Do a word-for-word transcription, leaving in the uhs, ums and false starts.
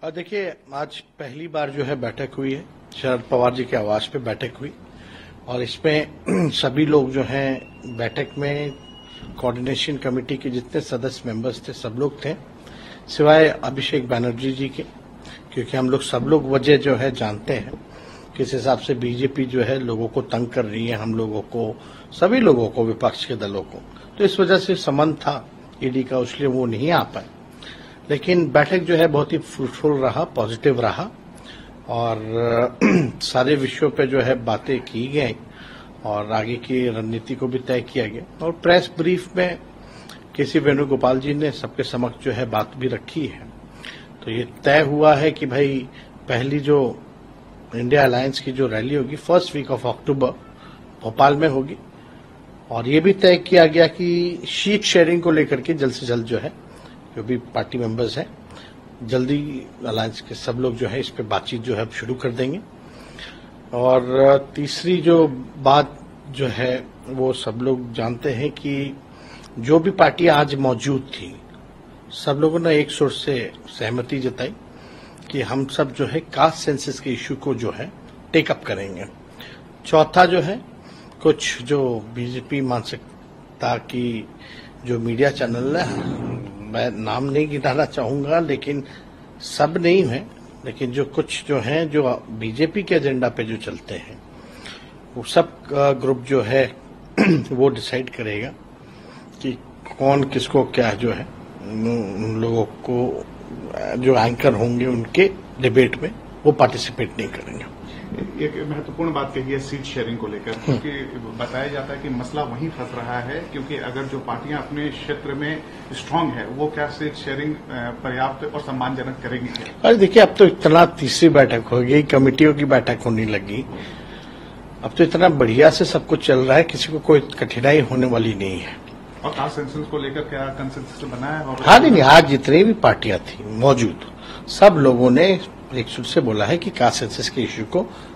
और देखिए, आज पहली बार जो है बैठक हुई है, शरद पवार जी के आवास पे बैठक हुई और इसमें सभी लोग जो हैं बैठक में कोऑर्डिनेशन कमेटी के जितने सदस्य मेंबर्स थे सब लोग थे, सिवाय अभिषेक बनर्जी जी के, क्योंकि हम लोग सब लोग वजह जो है जानते हैं किस हिसाब से बीजेपी जो है लोगों को तंग कर रही है, हम लोगों को, सभी लोगों को, विपक्ष के दलों को। तो इस वजह से संबंध था ईडी का, इसलिए वो नहीं आ पाए। लेकिन बैठक जो है बहुत ही फ्रूटफुल रहा, पॉजिटिव रहा और सारे विषयों पे जो है बातें की गई और आगे की रणनीति को भी तय किया गया। और प्रेस ब्रीफ में के सी वेणुगोपाल जी ने सबके समक्ष जो है बात भी रखी है। तो ये तय हुआ है कि भाई पहली जो इंडिया अलायंस की जो रैली होगी first week of October Bhopal में होगी और ये भी तय किया गया कि शीट शेयरिंग को लेकर के जल्द से जल्द जो है जो भी पार्टी मेंबर्स हैं जल्दी अलायंस के सब लोग जो है इस पे बातचीत जो है शुरू कर देंगे। और तीसरी जो बात जो है वो सब लोग जानते हैं कि जो भी पार्टी आज मौजूद थी सब लोगों ने एक सुर से सहमति जताई कि हम सब जो है कास्ट सेंसस के इश्यू को जो है टेकअप करेंगे। चौथा जो है कुछ जो बीजेपी मानसिकता की जो मीडिया चैनल है, मैं नाम नहीं गिनाना चाहूंगा लेकिन सब नहीं है, लेकिन जो कुछ जो हैं जो बीजेपी के एजेंडा पे जो चलते हैं वो सब ग्रुप जो है वो डिसाइड करेगा कि कौन किसको क्या जो है उन लोगों को जो एंकर होंगे उनके डिबेट में वो पार्टिसिपेट नहीं करेंगे। एक महत्वपूर्ण बात कही है सीट शेयरिंग को लेकर, क्योंकि बताया जाता है कि मसला वहीं फंस रहा है, क्योंकि अगर जो पार्टियां अपने क्षेत्र में स्ट्रांग है वो क्या सीट शेयरिंग पर्याप्त और सम्मानजनक करेगी क्या? अरे देखिए, अब तो इतना तीसरी बैठक हो गई, कमेटियों की बैठक होने लगी, अब तो इतना बढ़िया से सब कुछ चल रहा है, किसी को कोई कठिनाई होने वाली नहीं है। और कास्ट सेंसस को लेकर क्या कंसेंसस बना है? हाँ नहीं, आज जितनी भी पार्टियां थी मौजूद सब लोगों ने एक सुर से बोला है कि कास्ट सेंसस के इश्यू को